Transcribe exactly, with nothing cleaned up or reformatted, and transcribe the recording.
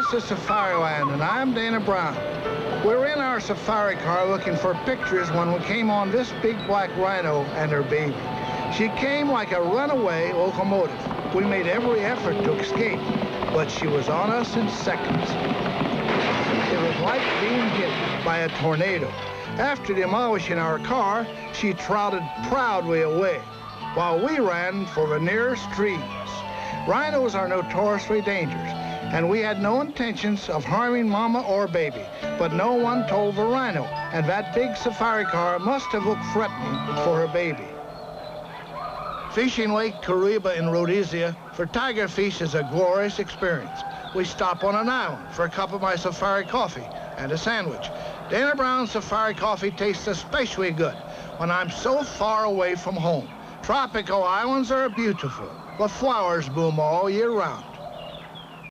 to Safariland, and I'm Dana Brown. We're in our safari car looking for pictures when we came on this big black rhino and her baby. She came like a runaway locomotive. We made every effort to escape, but she was on us in seconds. It was like being hit by a tornado. After demolishing our car, she trotted proudly away, while we ran for the nearest trees. Rhinos are notoriously dangerous, and we had no intentions of harming Mama or baby, but no one told the rhino, and that big safari car must have looked threatening for her baby. Fishing Lake Kariba in Rhodesia for tiger fish is a glorious experience. We stop on an island for a cup of my safari coffee and a sandwich. Dana Brown Safari Coffee tastes especially good when I'm so far away from home. Tropical islands are beautiful. The flowers bloom all year round.